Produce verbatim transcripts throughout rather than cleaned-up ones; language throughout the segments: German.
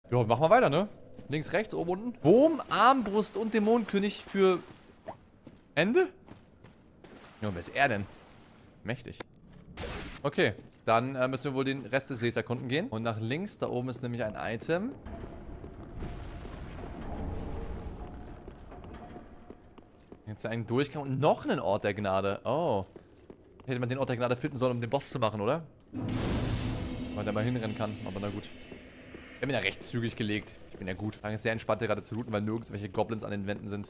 Ja, machen wir weiter, ne? Links, rechts, oben, unten. Wurm, Armbrust und Dämonenkönig für Ende? Ja, wer ist er denn? Mächtig. Okay, dann äh, müssen wir wohl den Rest des Sees erkunden gehen. Und nach links, da oben ist nämlich ein Item. Jetzt einen Durchgang und noch einen Ort der Gnade. Oh. Hätte man den Ort der Gnade finden sollen, um den Boss zu machen, oder? Weil der mal hinrennen kann, aber na gut. Ich habe ihn ja recht zügig gelegt. Ich bin ja gut. Es ist sehr entspannt, gerade zu looten, weil nirgends welche Goblins an den Wänden sind.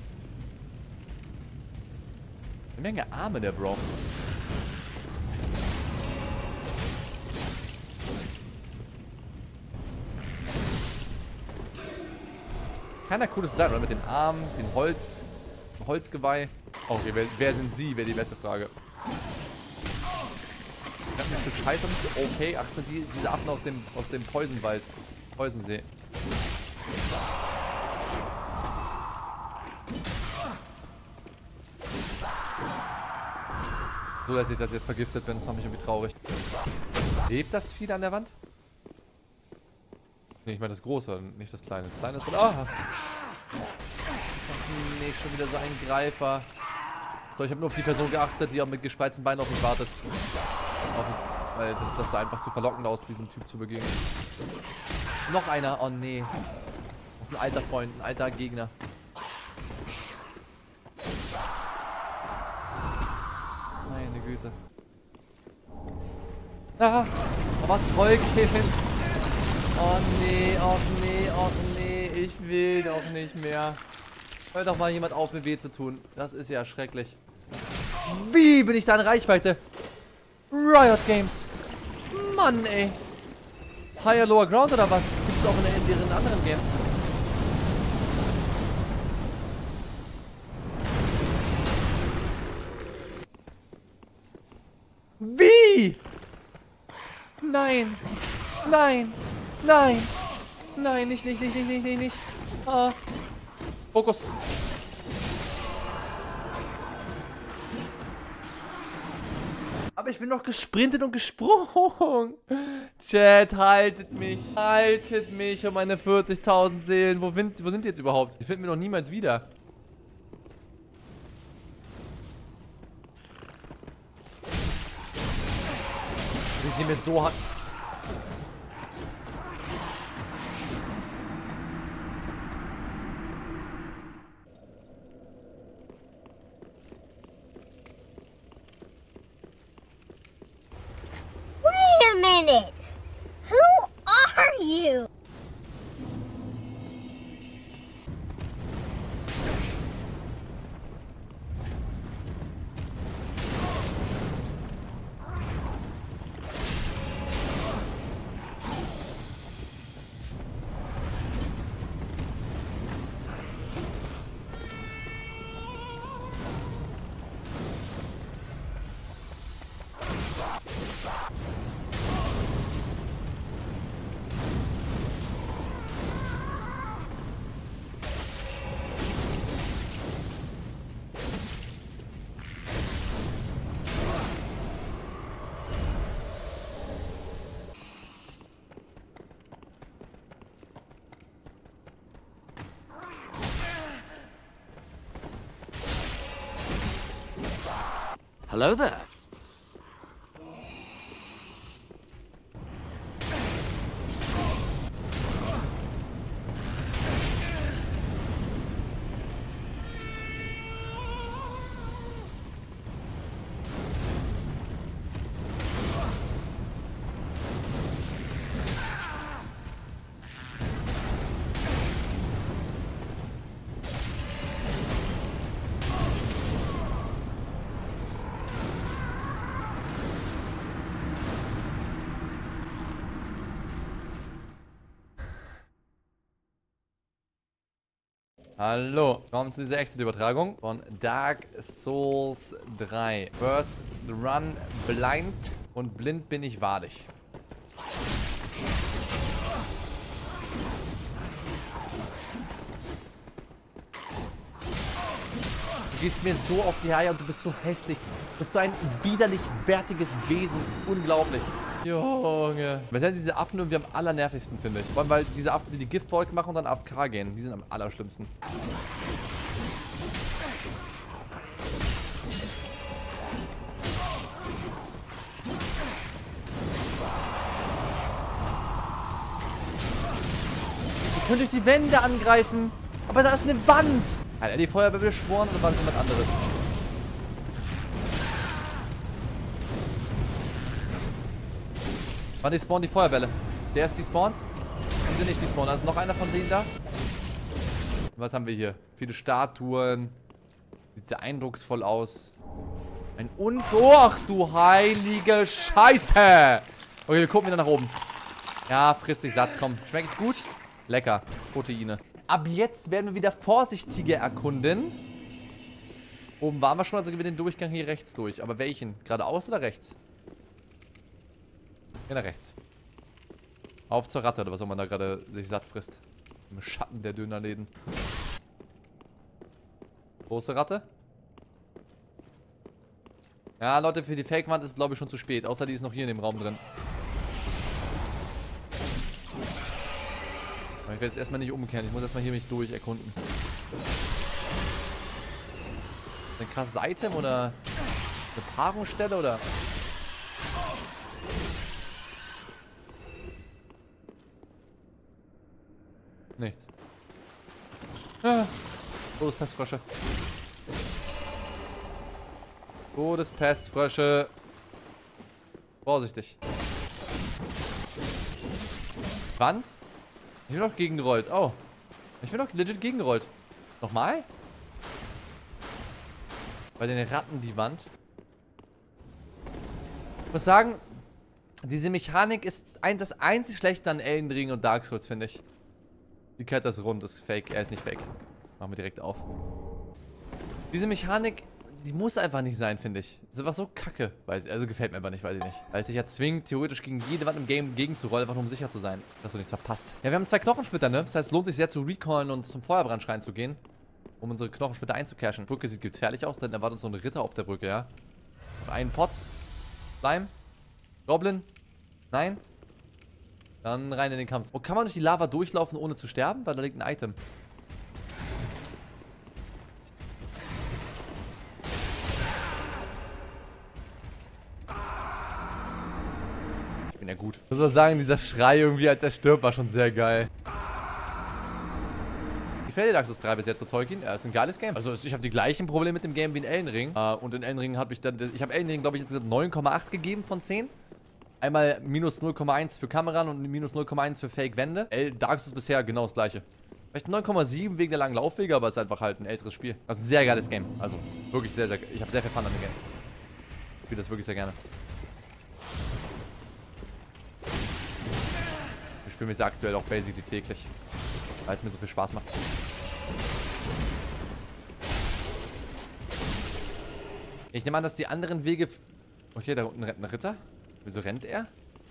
Eine Menge Arme, der Bro. Keiner cooles Design, oder? Mit den Armen, den Holz, dem Holzgeweih. Oh, okay, wer, wer sind sie, wäre die beste Frage. Ich hab ein Stück Scheiße. Okay, ach, sind die, diese Affen aus dem, aus dem Poisonwald. Poisonsee. So, dass ich das jetzt vergiftet bin, das macht mich irgendwie traurig. Lebt das Vieh an der Wand? Nee, ich meine das Große, nicht das Kleine. Das Kleine ist... Ah! Nee, schon wieder so ein Greifer. So, ich habe nur auf die Person geachtet, die auch mit gespreizten Beinen auf mich wartet. Auch, weil das, das ist einfach zu verlockend aus, diesem Typ zu begegnen. Noch einer. Oh, nee. Das ist ein alter Freund, ein alter Gegner. Meine Güte. Ah, aber Tolkien. Oh nee, oh nee, oh nee, ich will doch nicht mehr. Hör doch mal jemand auf, mit weh zu tun. Das ist ja schrecklich. Wie bin ich da in Reichweite? Riot Games. Mann, ey. Higher, Lower Ground oder was? Gibt es auch in, in deren anderen Games? Wie? Nein. Nein. Nein. Nein, nicht, nicht, nicht, nicht, nicht, nicht, nicht. Ah. Fokus. Aber ich bin noch gesprintet und gesprungen. Chat, haltet mich. Haltet mich um meine vierzigtausend Seelen. Wo, sind, wo sind die jetzt überhaupt? Die finden wir noch niemals wieder. Die sind mir so hart. Wait a minute! Who are you? Hello there. Hallo, willkommen zu dieser Exit-Übertragung von Dark Souls drei. First Run blind und blind bin ich wahrlich. Du gehst mir so auf die Eier und du bist so hässlich. Du bist so ein widerlich wertiges Wesen. Unglaublich. Junge. Wir sind diese Affen irgendwie am allernervigsten, finde ich. Vor allem, weil diese Affen, die die Giftwolken machen und dann A F K gehen, die sind am allerschlimmsten. Die können durch die Wände angreifen. Aber da ist eine Wand. Hat er die Feuerwehr beschworen oder war das jemand anderes? Wann die spawnen die Feuerbälle? Der ist despawned? Die sind nicht despawned. Da ist noch einer von denen da. Was haben wir hier? Viele Statuen. Sieht sehr eindrucksvoll aus. Ein Und... Oh, ach du heilige Scheiße! Okay, wir gucken wieder nach oben. Ja, frisst dich satt. Komm, schmeckt gut? Lecker. Proteine. Ab jetzt werden wir wieder vorsichtiger erkunden. Oben waren wir schon, also gehen wir den Durchgang hier rechts durch. Aber welchen? Geradeaus oder rechts? Ja, nach rechts. Auf zur Ratte, oder was auch man da gerade sich satt frisst. Im Schatten der Dönerläden. Große Ratte. Ja, Leute, für die Fake-Wand ist es, glaube ich, schon zu spät. Außer die ist noch hier in dem Raum drin. Aber ich werde jetzt erstmal nicht umkehren. Ich muss erstmal hier mich durch erkunden. Ein krasses Item oder eine Paarungsstelle oder... Nichts. Ah. Todespestfrösche. Todespestfrösche. Vorsichtig. Wand? Ich bin doch gegengerollt. Oh. Ich bin doch legit gegengerollt. Nochmal? Bei den Ratten die Wand. Ich muss sagen, diese Mechanik ist ein, das einzig Schlechte an Elden Ring und Dark Souls, finde ich. Die Kette ist rund, ist fake. Er ist nicht fake. Machen wir direkt auf. Diese Mechanik, die muss einfach nicht sein, finde ich. Das ist einfach so kacke. Weiß ich. Also gefällt mir einfach nicht, weiß ich nicht. Weil es sich ja zwingt, theoretisch gegen jede Wand im Game gegenzurollen, einfach nur um sicher zu sein, dass du nichts verpasst. Ja, wir haben zwei Knochensplitter, ne? Das heißt, es lohnt sich sehr zu recallen und zum Feuerbrandschrein zu gehen, um unsere Knochensplitter einzucashen. Die Brücke sieht gefährlich aus, denn erwartet uns so ein Ritter auf der Brücke, ja? Noch einen Pot. Slime. Goblin. Nein. Dann rein in den Kampf. Oh, kann man durch die Lava durchlaufen, ohne zu sterben? Weil da liegt ein Item. Ich bin ja gut. Ich muss auch sagen, dieser Schrei irgendwie, als er stirbt, war schon sehr geil. Gefällt dir Dark Souls drei bis jetzt so, Tolkien? Ja, ist ein geiles Game. Also ich habe die gleichen Probleme mit dem Game wie in Elden Ring. Uh, und in Elden Ring habe ich dann... Ich habe Elden Ring, glaube ich, jetzt neun Komma acht gegeben von zehn. Einmal minus null Komma eins für Kameran und minus null Komma eins für Fake-Wände. Dark Souls bisher genau das gleiche. Vielleicht neun Komma sieben wegen der langen Laufwege, aber es ist einfach halt ein älteres Spiel. Das ist ein sehr geiles Game. Also wirklich sehr, sehr... Ich habe sehr viel Fun an dem Game. Ich spiele das wirklich sehr gerne. Ich spiele mich aktuell auch basically täglich, weil es mir so viel Spaß macht. Ich nehme an, dass die anderen Wege... Okay, da unten rennt ein Ritter. Wieso rennt er?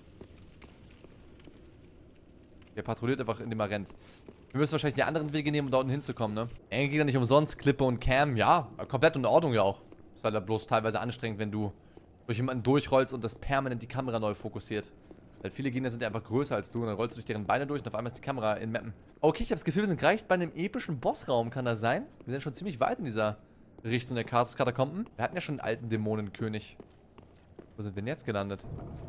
Der patrouilliert einfach, indem er rennt. Wir müssen wahrscheinlich die anderen Wege nehmen, um da unten hinzukommen, ne? Er geht ja nicht umsonst. Klippe und Cam, ja. Komplett in Ordnung ja auch. Ist halt bloß teilweise anstrengend, wenn du durch jemanden durchrollst und das permanent die Kamera neu fokussiert. Weil viele Gegner sind ja einfach größer als du und dann rollst du durch deren Beine durch und auf einmal ist die Kamera in Mappen. Okay, ich habe das Gefühl, wir sind gleich bei einem epischen Bossraum, kann das sein? Wir sind schon ziemlich weit in dieser Richtung der Katakomben. Wir hatten ja schon einen alten Dämonenkönig. Wo sind wir denn jetzt gelandet?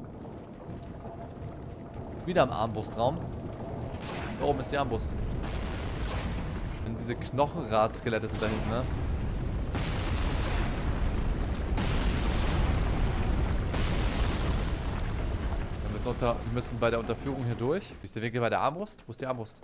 Wieder am Armbrustraum. Da oben ist die Armbrust. Und diese Knochenrad-Skelette sind da hinten, ne? Wir müssen, unter, wir müssen bei der Unterführung hier durch. Wie ist der Weg hier bei der Armbrust? Wo ist die Armbrust?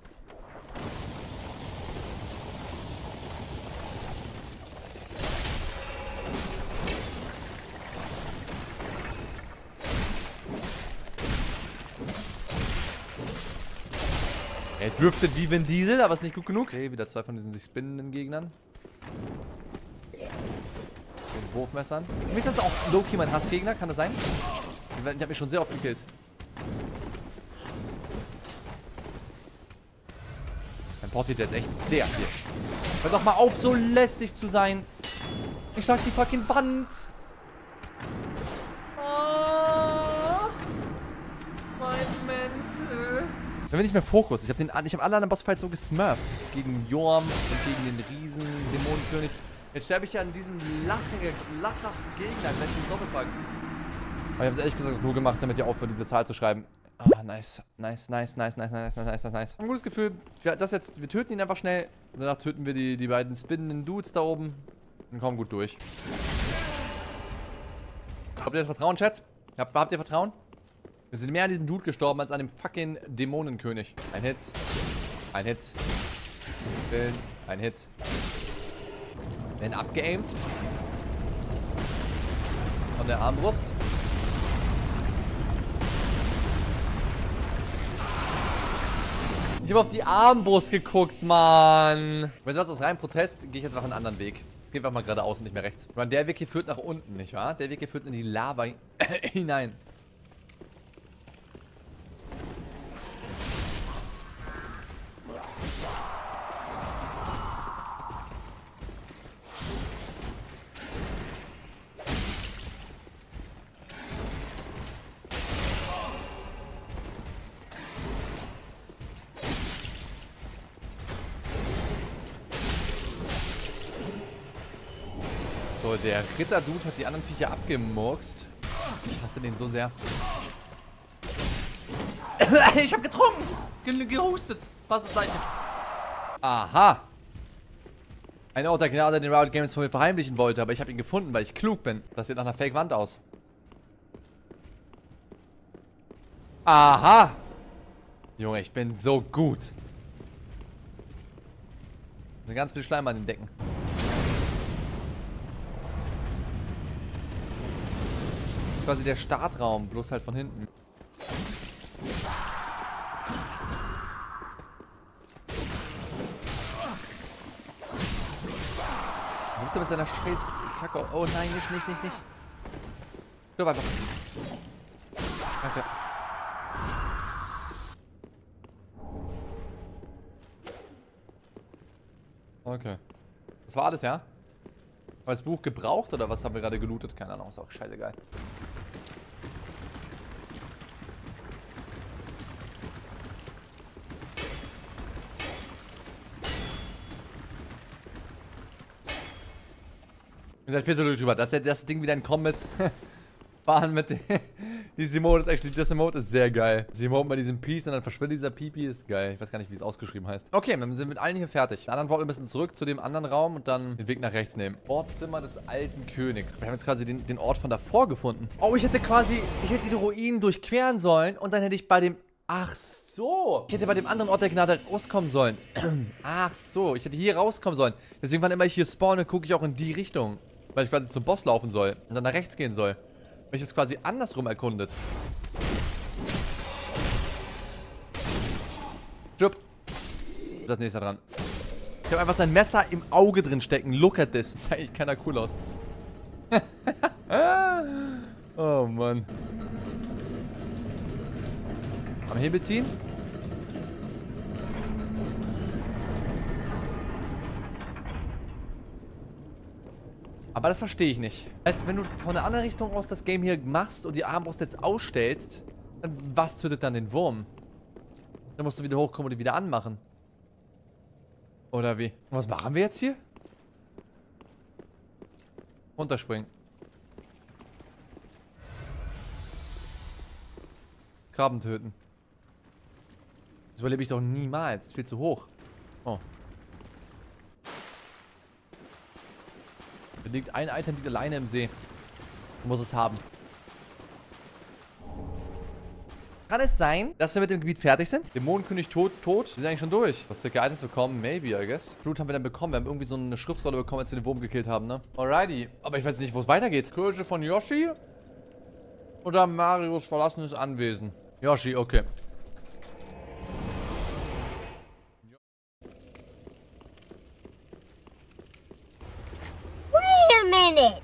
Er dürfte wie Vin Diesel, aber ist nicht gut genug. Okay, wieder zwei von diesen sich spinnenden Gegnern. Den Wurfmessern. Für mich ist das auch low-key mein Hassgegner, kann das sein? Ich habe mich schon sehr oft gekillt. Mein Port wird jetzt echt sehr viel. Hör doch mal auf, so lästig zu sein. Ich schlag die fucking Wand. Oh. Wenn wir nicht mehr Fokus. Ich habe den, ich habe alle anderen Bossfights so gesmurft. Gegen Jorm und gegen den riesen Dämonenkönig. Jetzt sterbe ich ja an diesem lachen, lachen Gegner gleich den Doppelpack. Aber ich habe es ehrlich gesagt nur gemacht, damit ihr aufhört, diese Zahl zu schreiben. Ah, nice. Nice, nice, nice, nice, nice, nice, nice, nice. Ein gutes Gefühl. Wir, das jetzt, wir töten ihn einfach schnell. Danach töten wir die, die beiden spinnenden Dudes da oben. Und kommen gut durch. Habt ihr das Vertrauen, Chat? Habt, habt ihr Vertrauen? Wir sind mehr an diesem Dude gestorben als an dem fucking Dämonenkönig. Ein Hit. Ein Hit. Willen. Ein Hit. Werden abgeaimt. Von der Armbrust. Ich habe auf die Armbrust geguckt, Mann. Weißt du was, aus reinem Protest gehe ich jetzt einfach einen anderen Weg. Jetzt gehen wir mal geradeaus und nicht mehr rechts. Ich meine, der Weg hier führt nach unten, nicht wahr? Der Weg hier führt in die Lava hinein. So, der Ritter-Dude hat die anderen Viecher abgemurkst. Ich hasse den so sehr. Ich hab getrunken! Ge gehustet. Was ist das? Aha! Ein Ort der Gnade, den Riot Games von mir verheimlichen wollte, aber ich habe ihn gefunden, weil ich klug bin. Das sieht nach einer Fake-Wand aus. Aha! Junge, ich bin so gut. Ganz viel Schleim an den Decken. Quasi der Startraum, bloß halt von hinten. Wirft er mit seiner scheiß Kacke. Oh nein, nicht, nicht, nicht, nicht. Stirb einfach. Danke. Okay. Das war alles, ja? War das Buch gebraucht oder was haben wir gerade gelootet? Keine Ahnung, ist auch scheißegal. Ihr seid viel so drüber, dass das Ding wieder entkommen ist. Fahren mit dem. Die Simone ist actually, das Emote ist sehr geil. Das Emote bei diesem Peace und dann verschwindet dieser Pipi ist geil. Ich weiß gar nicht, wie es ausgeschrieben heißt. Okay, dann sind wir mit allen hier fertig. Die anderen wollen wir ein bisschen zurück zu dem anderen Raum und dann den Weg nach rechts nehmen. Ortszimmer des alten Königs. Wir haben jetzt quasi den, den Ort von davor gefunden. Oh, ich hätte quasi, ich hätte die Ruinen durchqueren sollen und dann hätte ich bei dem... Ach so. Ich hätte bei dem anderen Ort der Gnade rauskommen sollen. Ach so, ich hätte hier rauskommen sollen. Deswegen, wann immer ich hier spawne, gucke ich auch in die Richtung. Weil ich quasi zum Boss laufen soll und dann nach rechts gehen soll. Weil ich es quasi andersrum erkundet. Jupp. Das nächste dran. Ich habe einfach sein Messer im Auge drin stecken. Look at this. Das sah eigentlich keiner cool aus. Oh Mann. Am Hebel ziehen. Aber das verstehe ich nicht. Heißt, wenn du von der anderen Richtung aus das Game hier machst und die Armbrust jetzt ausstellst, dann was tötet dann den Wurm? Dann musst du wieder hochkommen und die wieder anmachen. Oder wie? Und was machen wir jetzt hier? Runterspringen. Krabben töten. Das überlebe ich doch niemals. Das ist viel zu hoch. Oh. Da liegt ein Item, liegt alleine im See. Du musst es haben. Kann es sein, dass wir mit dem Gebiet fertig sind? Dämonenkönig tot, tot. Wir sind eigentlich schon durch. Was dicke Items bekommen? Maybe, I guess. Blut haben wir dann bekommen. Wir haben irgendwie so eine Schriftrolle bekommen, als wir den Wurm gekillt haben, ne? Alrighty. Aber ich weiß nicht, wo es weitergeht. Kirche von Yoshi? Oder Marios verlassenes Anwesen? Yoshi, okay. Wait a minute.